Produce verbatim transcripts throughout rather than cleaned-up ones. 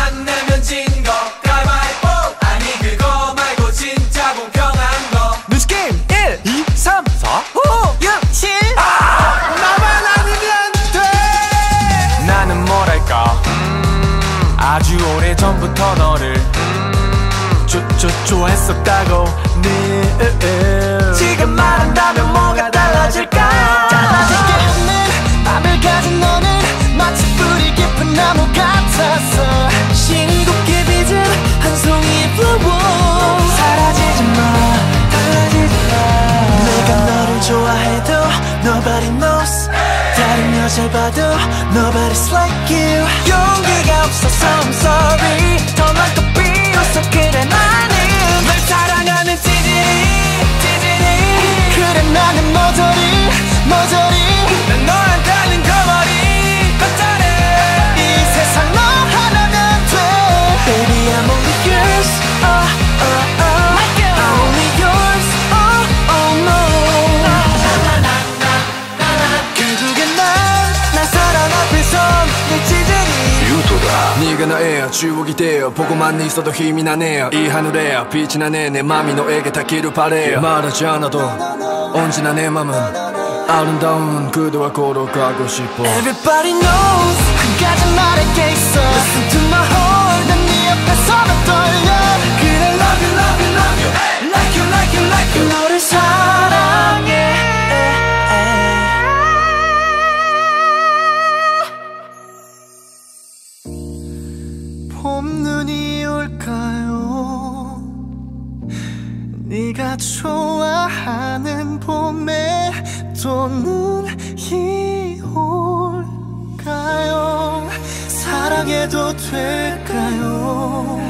안 내면 진 거 가위바위보. 아니 그거 말고 진짜 공평한 거. 눈치 게임 일, 이, 삼, 사, 오, 육, 칠. 아! 나만 아니면 돼. 나는 뭐랄까 음, 아주 오래전부터 너를 음, 좋, 좋, 좋아했었다고 늘 지금 말한다면 뭐가 달라질까? 달라질 게 없는 밤을 가진 너는 마치 뿌리 깊은 나무 같았어. 신이 곱게 빚은 한 송이 flower. 사라지지 마, 달라지지 마. 내가 너를 좋아해도 nobody knows. 다른 여자 봐도 nobody's like you. 용기가 없어서 I'm sorry. 더 많고 비웃어 그래 나는 널 사랑하는 찌질이 찌질이. 그래 나는 모조리 모조리. 난 너한테는 거머리 겉절해. 이 세상 너 하나면 돼. Baby I'm only yours. Oh oh oh. I'm only yours. Oh oh no. 결국엔 난난 사랑 앞에선 내 찌질이. 유도다. 네가 나의 추억이 되어 보고만 있어도 힘이 나네요. 이 하늘에 빛이 나네. 내 맘이 너에게 닿기를 바래. 말하지 않아도 언제나 내 맘은 아름다운 그대와 걸어가고 싶어. Everybody knows 한 가지 말할 게 있어. Listen to my heart. 난 네 앞에서만 떨려. 그래 love you love you love you like you like you like you. 너를 사랑해. 봄눈이 올까요? 네가 좋아하는 봄에 또 눈이 올까요? 사랑해도 될까요?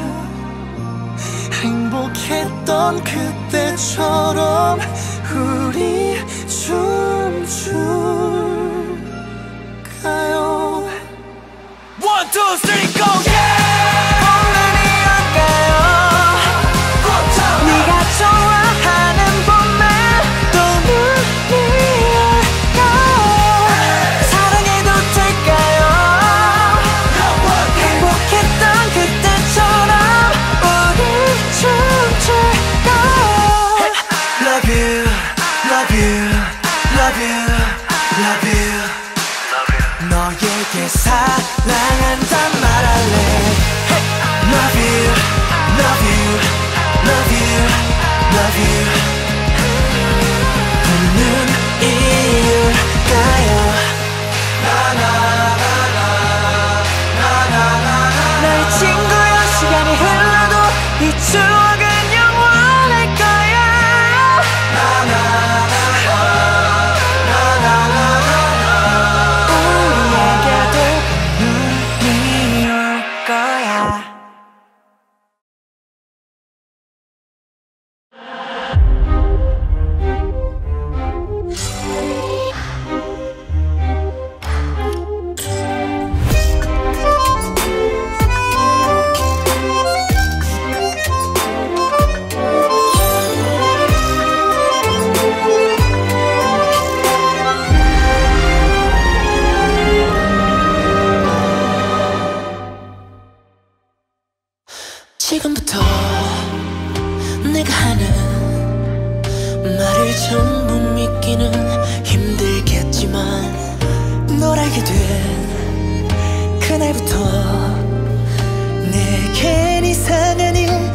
행복했던 그때처럼 우리 춤출까요? One two three go yeah. 네가 좋아하는 봄에 또 눈이 올까요? 사랑해도 될까요? 행복했던 그때처럼 우리 춤출까요? Love you, love you, love you, love you. 너에게 사랑한단 말할래. Love you, love you, love you, love you. 봄눈이 올까요? 나의 친구여 시간이 흘러도 이 추억은 영원할 거야. 우리에게도 눈이 올 거야. 지금부터 내가 하는 말을 전부 믿기는 힘들겠지만 널 알게 된 그날부터 내겐 이상한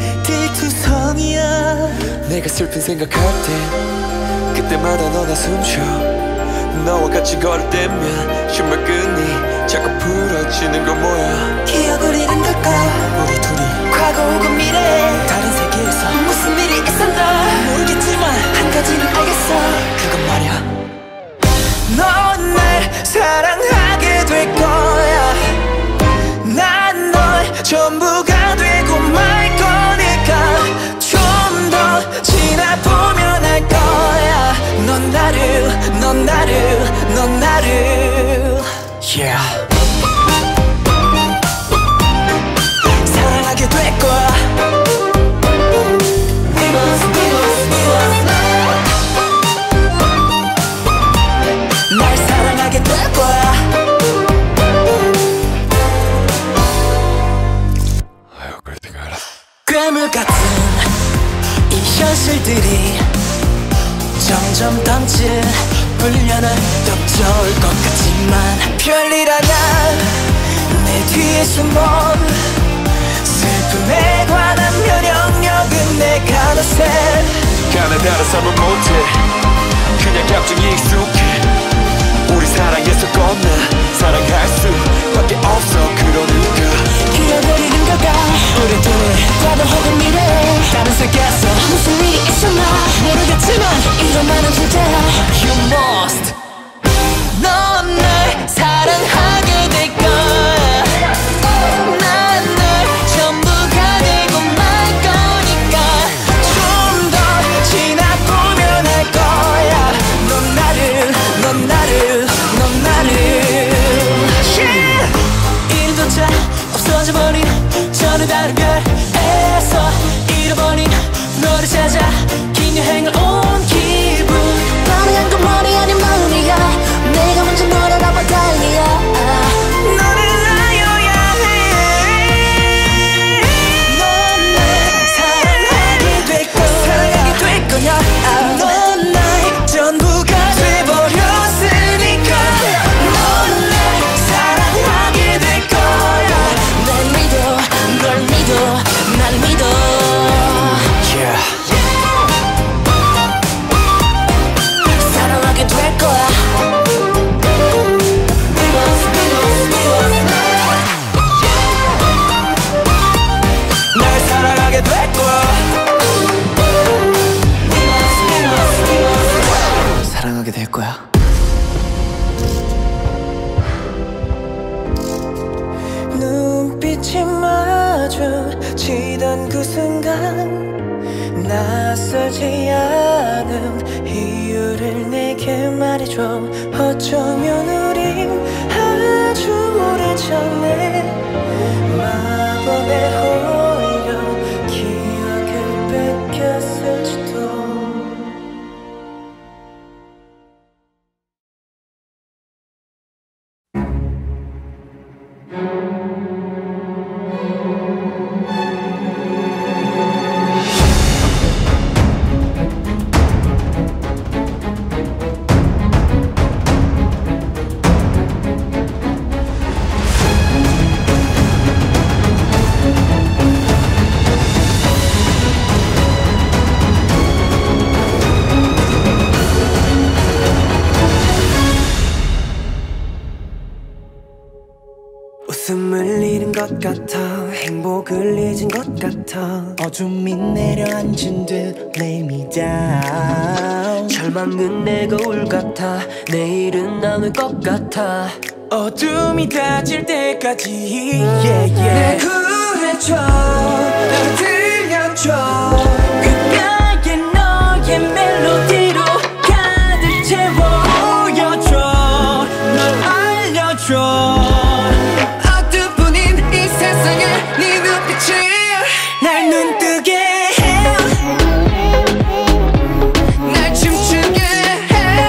일들투성이야. 내가 슬픈 생각할 때 그때마다 너가 숨쉬어. 너와 같이 걸을 때면 신발끈이 자꾸 부러지는 건 뭐야. 기억을 잃은 걸까? 우리 둘이 과거 혹은 미래 다른 세계에서 무슨 일이 있었나 모르겠지만 한 가지는 알겠어. 그건 말이야. 넌 날 사랑하게 될 거야. 난 널 전부가 되고 말 거니까 좀 더 지나보면 알 거야. 넌 나를 넌 나를 넌 나를 Yeah. 사랑하게 될 거야. 현실들이 점점 던진 훈련은 더 좋을 것 같지만 별일 아냐 내 뒤에 숨은 슬픔에 관한 면역력은 내가 더 세 가나다라 삶은 못해 그냥 감정이 익숙해 우리 사랑에서 건너 사랑할 수밖에 없어 그러니까 기어버리는 걸까 우리 둘의 과거 혹은 미래 다른 세계에서 무슨 일이 있었나 모르겠지만 이런 말은 진짜야 You must 넌 날 사랑하게 될 거야 난 널 전부가 되고 말 거니까 좀 더 지나보면 할 거야 넌 나를 넌 나를 넌 나를 yeah! 이름조차 없어져버린 전혀 다른 별에서 잃어버린 너를 찾아 긴 여행을 온 기분 반응한 건 머리 아닌 마음이야 내가 먼저 너를 알아봐 다행이야 너를 알아야 해 넌 날 사랑하게 될 거야 사랑하게 될 거야 넌 나의 전부가 돼버렸으니까 넌 날 사랑하게 될 거야 날 믿어 널 믿어 날 믿어 yeah. 사랑하게 될 거야 날 사랑하게 될 거야 사랑하게 될 거야 눈빛이 마주치던 그 순간 낯설지 않은 이유를 내게 말해줘 어쩌면 우린 아주 오래전에 마법에 홀려 기억을 뺏겼을지도 웃음을 잃은 것 같아 행복을 잊은 것 같아 어둠이 내려앉은 듯 lay me down 절망은 내 거울 같아 내일은 안 올 것 같아 어둠이 닫힐 때까지 yeah, yeah. 날 구해줘 날 들려줘 귓가에 너의 멜로디로 가득 채워 보여줘 널 알려줘 네 눈빛이 날 눈뜨게 해 날 춤추게 해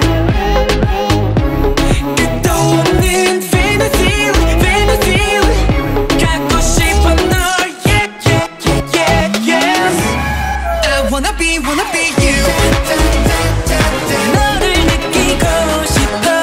끝도 없는 fantasy fantasy 갖고 싶어 널 yeah yeah yeah yeah yes I wanna be wanna be you 너를 느끼고 싶어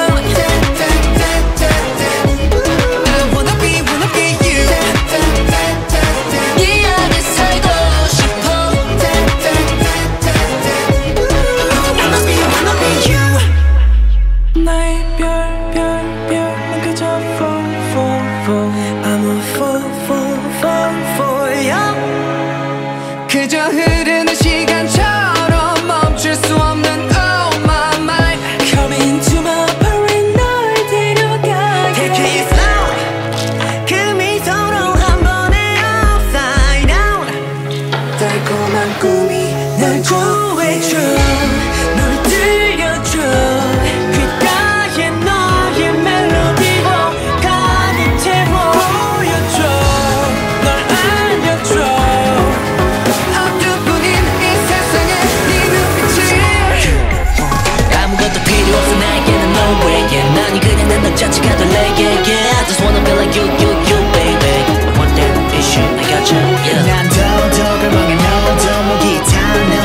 그저 흐르는 시간처럼 멈출 수 없는 oh my mind Come into my parade 널 데려가게 Take it slow 그 미소로 한 번에 upside down 달콤한 꿈이 날 구해줘 널 들려줘 귓가에 너의 멜로디로 가득 채워 보여줘 널 알려줘 난이 그냥 난 너 자체가 더 late yeah yeah I just wanna be like you you you baby I want that issue I got you yeah 난 더더 갈망해 너도 목이 타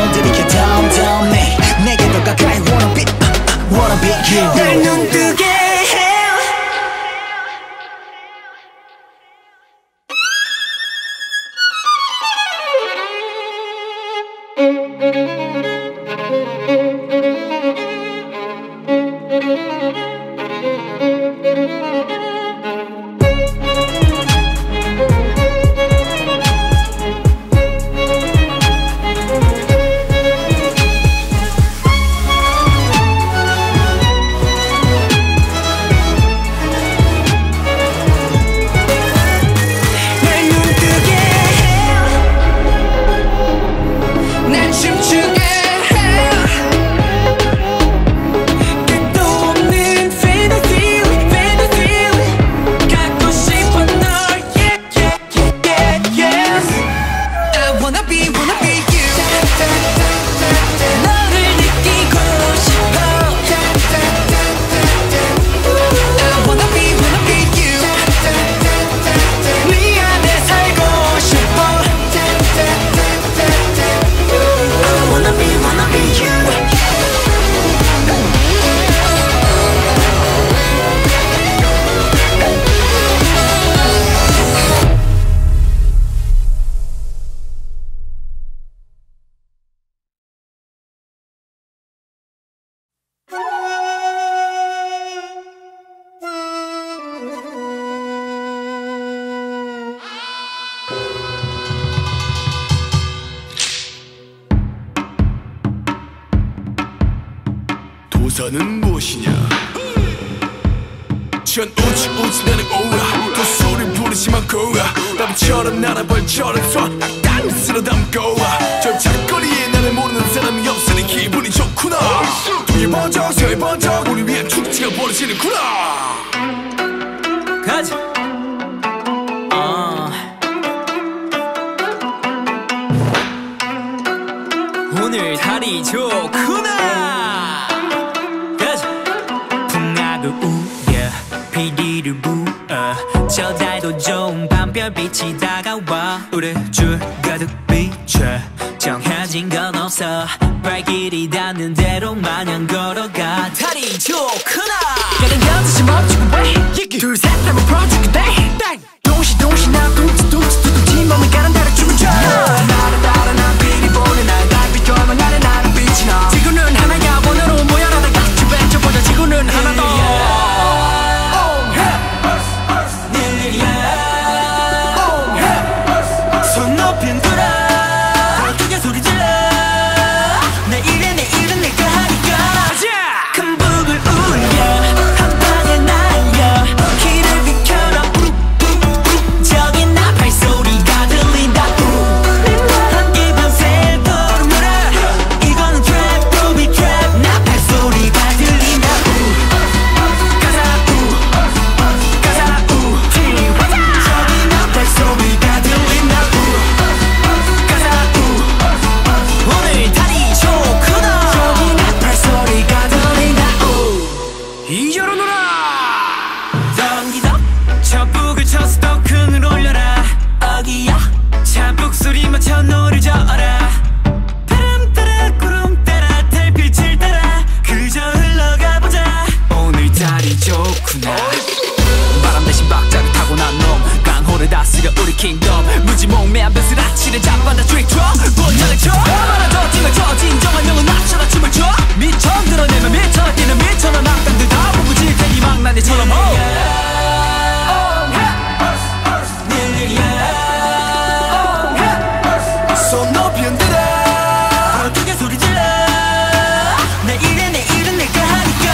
우산은 무엇이냐 전 우치 우치 나는 오라 또 소리 부르지만 고라 나비처럼 날아 벌처럼 손 땅 쓸어 담고 저 작거리에 나를 모르는 사람이 없으니 기분이 좋구나 동해 번쩍 서해 번쩍 우리 위에 축제가 벌어지는구나 가자 어. 오늘 달이 좋구나 가자 풍악을 우려 비리를 부어 저 달도 좋은 밤별빛이 다가와 우리 줄 가득 비춰 정해진 건 없어 발길이 닿는 대로 마냥 걸어가 달이 좋구나 가는 여자씨 멈추고 왜 둘셋 하면 프로젝트 땡 동시 동시 나 둥지 둥지 두둥지 몸이 가는 대로 춤을 춰 나를 따라 난 비리 보는 날 달빛 조명 아래 나는 빛이 나 지구는 하나야 오늘로 모여라 다 같이 외쳐보자 지구는 하나 더 손 높이 흔들어 더 크게 소리 질러 내 일에 내 일은 내가 하니까 큰 북을 울려 한 방에 날려 길을 비켜라 저기 나 발소리가 들린다 함께 밤새 걸음으로 이건 트랩 루비 트랩 나 발소리가 들린다 가사 우 가사 우 저기 나 발소리가 들린다 가사 우 오늘 달이 좋구나 저기 나 발소리가 들린다 이저로 놀아 덩기덕 저 북을 쳐서 더 큰 올려라 어기야 자북 소리 맞춰 노를 저어라 바람 따라 구름 따라 달빛을 따라 그저 흘러가보자 오늘 달이 좋구나 바람 대신 박자를 타고난 놈 강호를 다스려 우리 킹덤 무지몽매한 벼슬 아치를 잡아다 트릭트로 본전을 쳐 말아줘 찡을 쳐 진정한 명은 낮춰라 춤을 춰 미쳐 드러내면 미쳐 뛰는 미쳐는 악당들 다 보고 질 테니 망나니처럼 손 높이 흔들어 더 크게 소리 질러 내 일에 내 일은 내가 하니까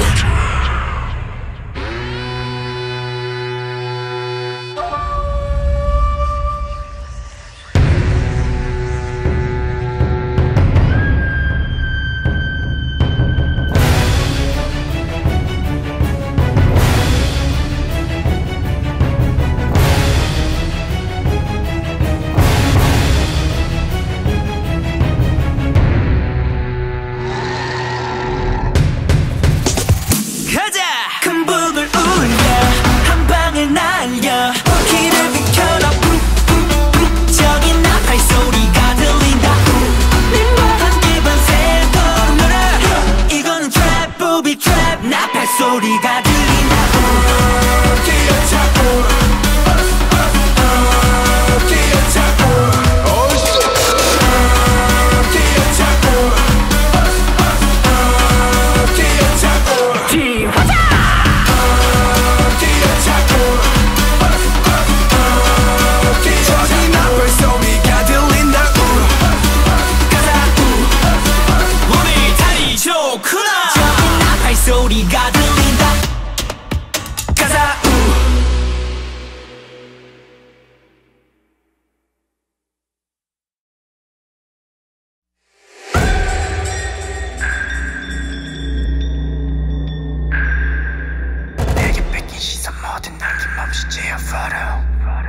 가자 큰 북을 울려 한 방에 날려 길을 비켜라 저기 나 발소리가 들린다 함께 밤새 걸음으로 이건 트랩 부비 트랩 나 발소리가 들린다 저기 나 발소리가 들린다 가사 우 오늘 달이 좋구나 저기 나 발소리가 들린다 가사 우 내게 뺏긴 시선 모든 남김없이 제어버려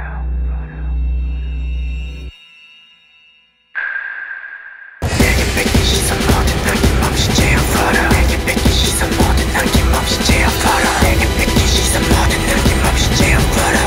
내게 뺏긴 시선 모든 남김없이 제어버려 내게 뺏긴 시선 모든 남김없이 제어버려 내게 뺏긴 시선 모든 남김없이 제어버려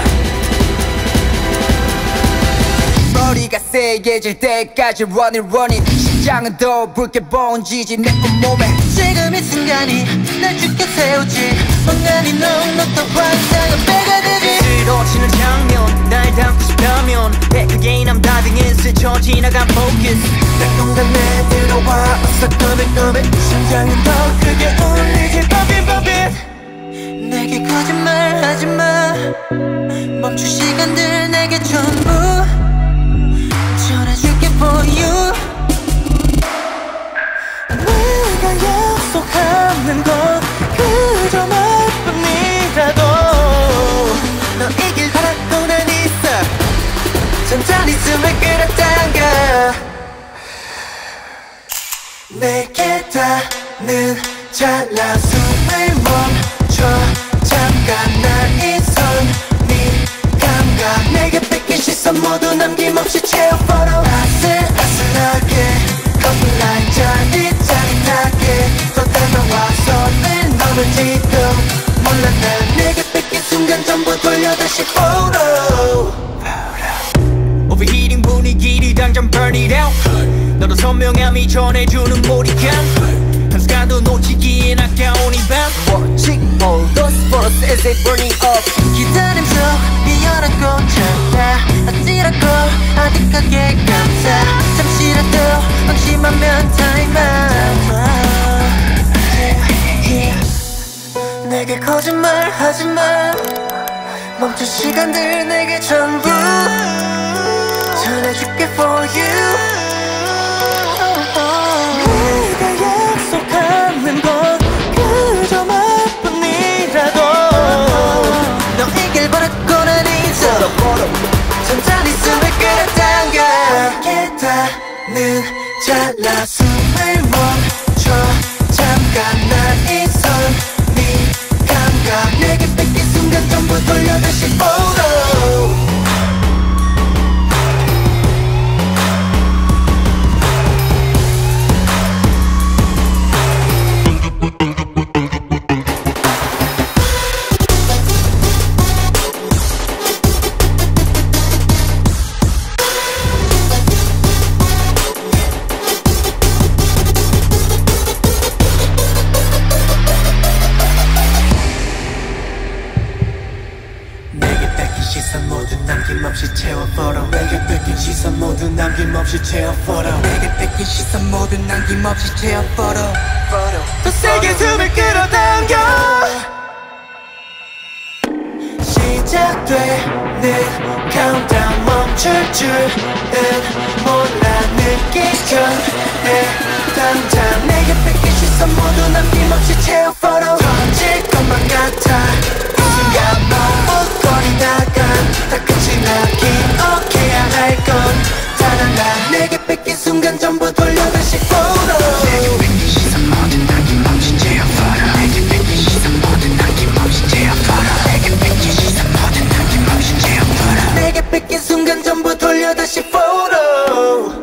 머리가 세게질 때까지 running running 심장은 더 붉게 번지지 내 온몸에 지금 이 순간이 날 죽게 세우지 멍하니 넉넉한 환상은 배가 되지 쓰러지는 장면 날 담고 싶다면 백악의 남다등에 스쳐 지나간 focus 내 공간에 들어와 어서 꺼내 꺼내 심장은 더 크게 울리지 버빈 버빈 내게 거짓말하지마 멈춘 시간들 내게 전부 전해줄게 for you 내가 약속하는 천천히 숨을 끌어당겨 내게 닿는 찰나 숨을 멈춰 잠깐 날 이 손 네 감각 내게 뺏긴 시선 모두 남김없이 채워 photo 아슬아슬하게 커플 라인 짜릿짜릿하게 또 닮아와 손을 넘을지도 몰라 날 내게 뺏긴 순간 전부 돌려 다시 photo Overheating 분위기를 당장 burn it out 너도 선명함이 전해주는 몰입감 한 순간도 놓치기엔 아까운 이 밤 Watching all those photos as they burning up 기다림 속 피어난 꽃을 다 아찔하고 아득하게 감싸 잠시라도 방심하면 time out yeah, yeah. 내게 거짓말 하지마 멈춘 시간들 내게 전부 전해줄게 for you 내가 약속하는 건 그저 말뿐이라도 너에게 바라고 난 있어 천천히 숨을 끌어당겨 내게 닿는 찰나 숨을 멈춰 잠깐 날 이 손 네 감각 내게 뺏긴 순간 전부 돌려 다시 photo 남김없이 채워 photo 내게 뺏긴 시선 모두 남김없이 채워 photo 내게 뺏긴 시선 모두 남김없이 채워 photo 더 세게 숨을 끌어당겨 시작되는 countdown 멈출 줄은 몰라 느끼기 전에 당장 내게 뺏긴 시선 모두 남김없이 채워 photo 터질 것만 같아 이 순간 머뭇거리다가 다 끝이 나긴 오케이야 할 건 단 하나 내게 뺏긴 순간 전부 돌려 다시 photo 내게 뺏긴 시선 모두 남김없이 채워 photo 내게 뺏긴 시선 모두 남김없이 채워 photo 내게 뺏긴 시선 모두 남김없이 채워 photo 내게 뺏긴 순간 전부 돌려 다시 photo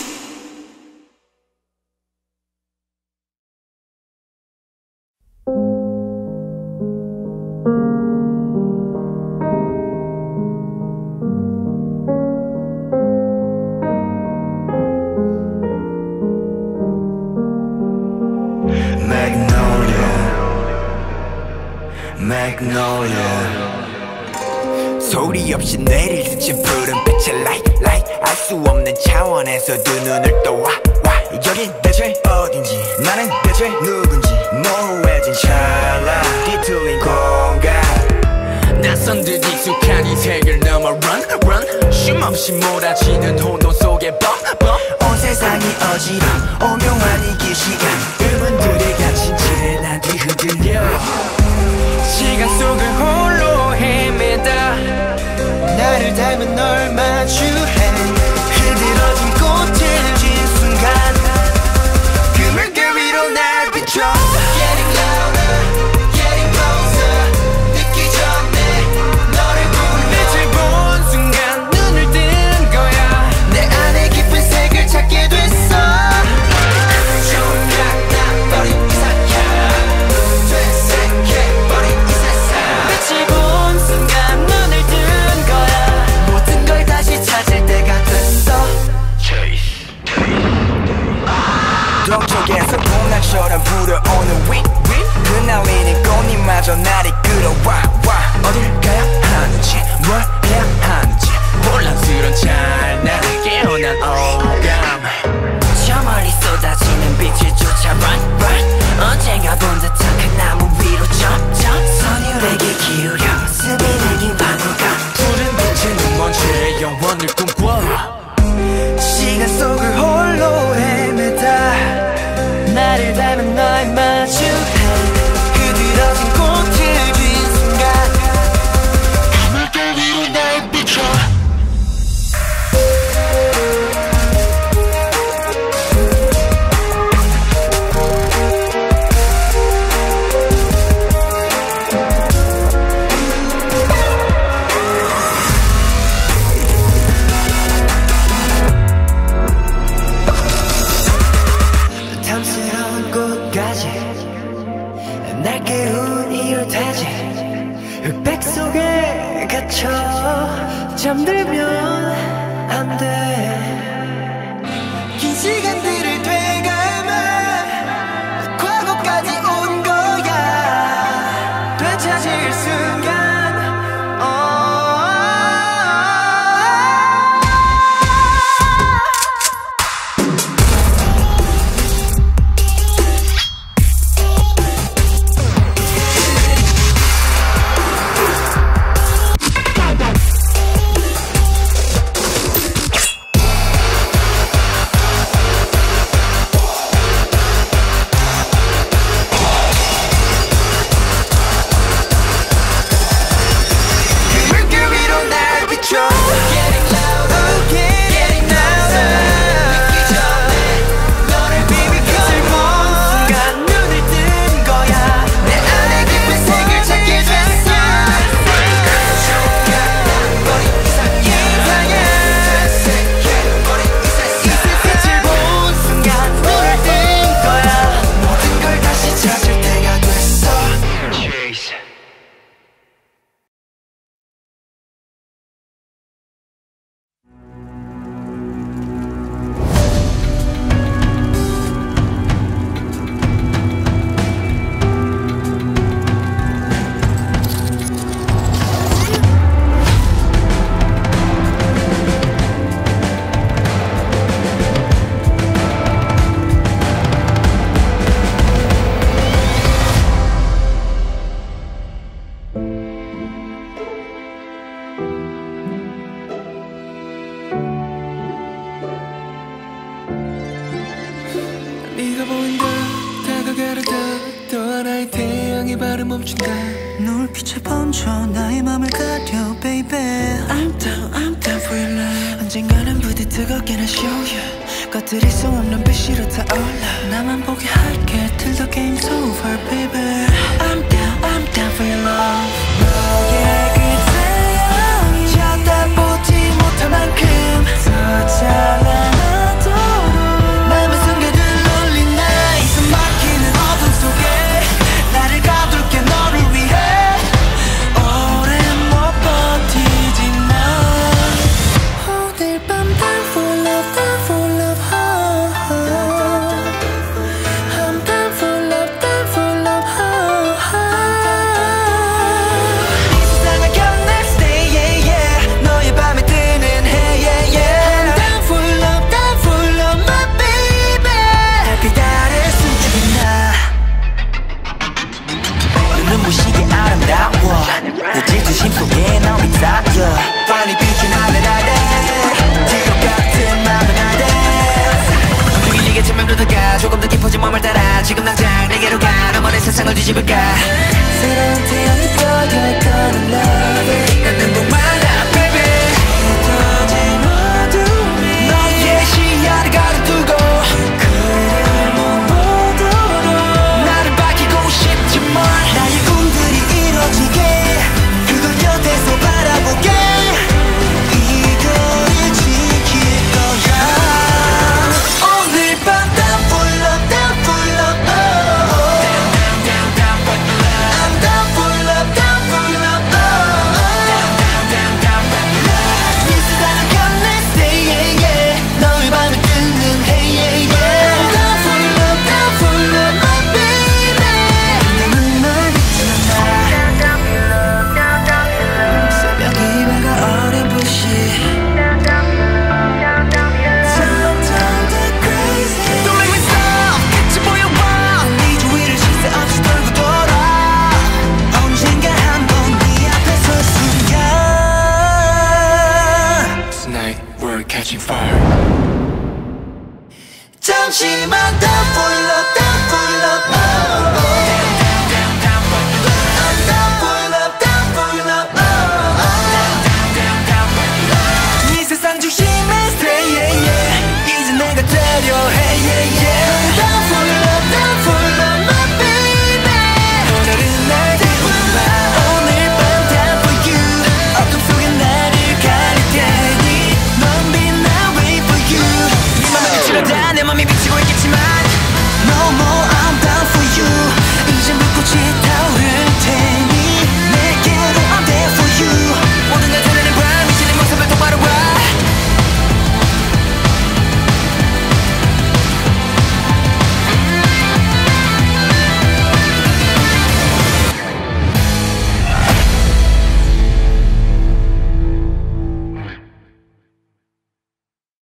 소리 없이 내릴 스친 푸른 빛의 light light 알 수 없는 차원에서 두 눈을 떠와 와 여긴 대체 어딘지 나는 대체 누군지 모호해진 찰나 뒤틀린 공간 낯선 듯 익숙한 이 세계를 넘어 run run 쉼없이 몰아치는 혼돈 속에 bump bump 온 세상이 어지러 오묘한 이 길 시간 의문들이 갇힌 채 난 뒤흔들려 시간 속을 홀로 헤매다 나를 닮은 널 마주해 흐드러진 꽃을 진 순간 그 물결 위로 날 비춰 Getting louder, getting closer 늦기 전에 너를 부르며 빛을 본 순간 눈을 뜬 거야 내 안에 깊은 색을 찾게 됐어 조각나버린 이 사연 되새겨버린 이 세상 빛을 본 순간 눈을 뜬 거야 모든 걸 다시 찾을 때가 됐어 동쪽에서 봄날처럼 불어오는 위, 위 흩날리는 꽃잎마저 날 이끌어와 와 어딜 가야 하는지 뭘 해야 하는지 혼란스런 찰나 깨어난 오감 저 멀리 쏟아지는 빛을 쫓아 run run 언젠가 본 듯한 그 나무 위로 점점 선율에게 기울여 스며들긴 방울감 푸른 빛의 눈먼지의 영원을 꿈꿔 시간 속을 홀로 헤매다 나를 닮은 널 마주해 흐드러진 꽃을 진 순간 물결 위로 날 비춰 잠들면 안 돼. 긴 시간들을 되감아 과거까지 온 거야. 되찾을 순간 네가 보인다 다가가려다 또 하나의 태양이 발을 멈춘다. 눈빛에 번져 나의 맘을 가려 baby. I'm down, I'm down for your love. 언젠가는 부디 뜨겁게 날 show you. 것들이 수 없는 빛으로 타올라. 나만 보게 할게 till the game's over baby. I'm down, I'm down for your love. 너의 그 태양이 쳐다보지 못할 만큼 더 찬란하도록 남은 순간을 올린 나의 숨 막히는 어둠 속에 나를 가둘게 너를 위해. 오래 못 버티지 난. 오늘 밤 down for love, down for love, oh, oh. I'm down for love, down for love, oh, oh. 이 세상을 견내 stay yeah yeah. 너의 밤에 뜨는 해 yeah yeah. I'm down for love, down for love, my baby. 달빛아래 숨죽인 나 눈부시게 아름다워. 내 질투심 속에 넌 휩싸여. 뻔히 비친 하늘 아래 지옥 같은 맘은 아래. 움직이겠지만 그러다가 조금 더 깊어진 몸을 따라 지금 당장 내게로 가. 너만의 세상을 뒤집을까. 새로운 태양이 떠올 거는 love. 난 눈동만아 baby. 흩어진 어둠이 너의 시야를 가로두고 그를 못 보도록 나를 밝히고 싶지만 나의 꿈들이 이뤄지게 그걸 곁에서 바라보게 이걸 지킬 거야. 오늘 밤 down for love, down for love, oh, oh. I'm down for love, down for love, oh, oh. 이 세상을 견내 stay yeah yeah. 너의 밤에 뜨는 hey yeah yeah. Down for love, down for love, my baby. 눈을 비추는 나 새벽이 밝아 어렴풋이 Sometimes they're crazy. Don't make me stop 같이 보여봐. 네 주위를 쉴 새 없이 돌고 돌아. 언젠가 한번 네 앞에 설 순간 Tonight we're catching fire. 잠시만 down for love.